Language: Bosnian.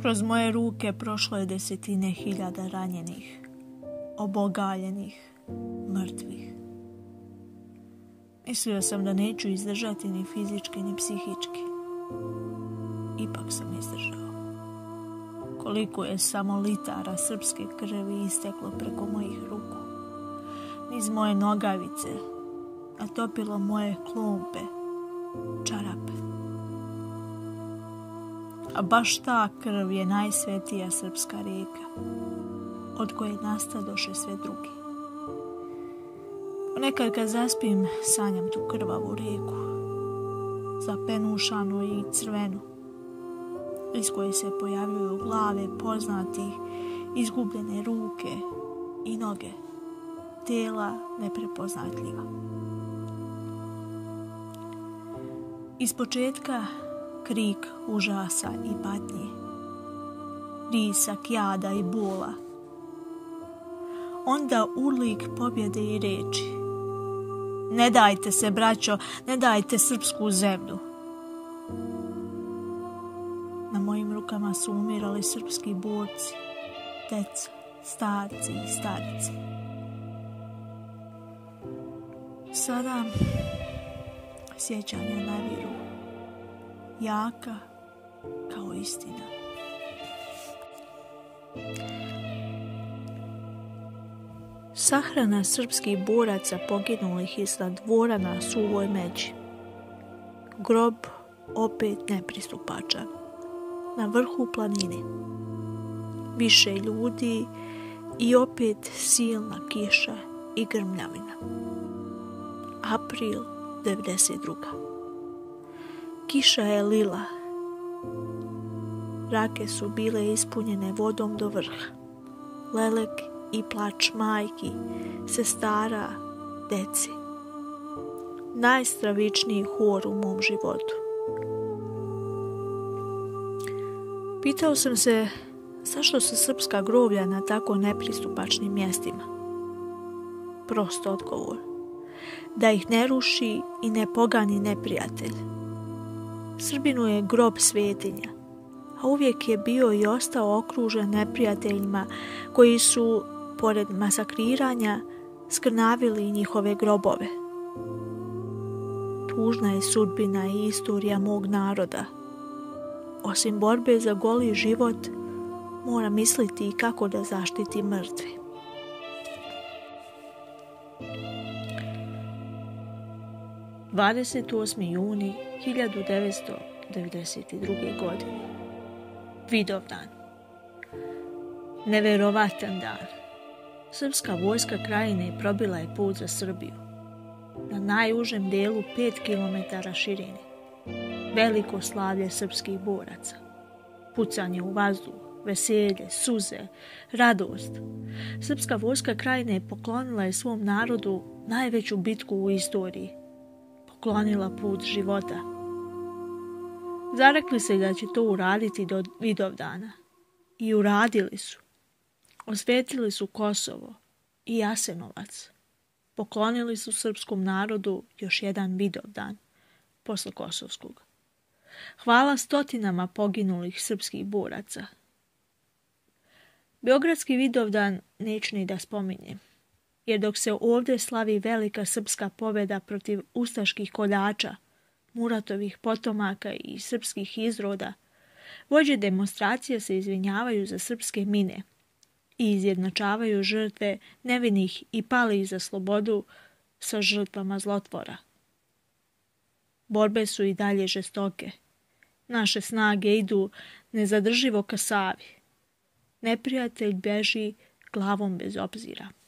Kroz moje ruke prošlo je desetine hiljada ranjenih, obogaljenih, mrtvih. Mislio sam da neću izdržati ni fizički ni psihički. Ipak sam izdržao. Koliko je samo litara srpske krvi isteklo preko mojih ruku. Niz moje nogavice, natopilo moje klumpe, čarape. A baš ta krv je najsvetija srpska rijeka, od koje nastadoše sve drugi. Ponekad kad zaspim, sanjam tu krvavu rijeku, zapenušanu i crvenu, iz koje se pojavljuju glave poznatih, izgubljene ruke i noge, tela neprepoznatljiva. Iz početka krik užasa i patnje, risak jada i bola, onda urlik pobjede i reči: ne dajte se, braćo, ne dajte srpsku zemlju. Na mojim rukama su umirali srpski borci, deca, starci i starice. Sada sjećanja naviru, jaka kao istina. Sahrana srpskih boraca poginulih iznad dvora na Suvoj Međi. Grob opet nepristupačan. Na vrhu planine. Više ljudi i opet silna kiša i grmljavina. April 92. Kiša je lila. Rake su bile ispunjene vodom do vrha. Lelek i plač majki, sestara, deci. Najstravičniji hor u mom životu. Pitao sam se zašto su srpska groblja na tako nepristupačnim mjestima. Prost odgovor. Da ih ne ruši i ne pogani neprijatelj. Srbinu je grob svetinja, a uvijek je bio i ostao okružen neprijateljima koji su, pored masakriranja, skrnavili njihove grobove. Tužna je sudbina i istorija mog naroda. Osim borbe za goli život, mora misliti i kako da zaštiti mrtve. – 28. juni 1992. godine. Vidovdan. Neverovatan dan. Srpska vojska Krajine probila je put za Srbiju. Na najužem delu 5 km širine. Veliko slavlje srpskih boraca. Pucanje u vazduh, veselje, suze, radost. Srpska vojska Krajine poklonila je svom narodu najveću bitku u istoriji. Poklonila put života. Zarekli se da će to uraditi do Vidovdana. I uradili su. Osvetili su Kosovo i Jasenovac. Poklonili su srpskom narodu još jedan Vidovdan posle Kosovskog. Hvala stotinama poginulih srpskih boraca. Beogradski Vidovdan neću ni da spominjem, jer dok se ovdje slavi velika srpska pobjeda protiv ustaških koljača, Muratovih potomaka i srpskih izroda, vođe demonstracije se izvinjavaju za srpske mine i izjednačavaju žrtve nevinih i palih za slobodu sa žrtvama zlotvora. Borbe su i dalje žestoke. Naše snage idu nezadrživo ka Savi. Neprijatelj beži glavom bez obzira.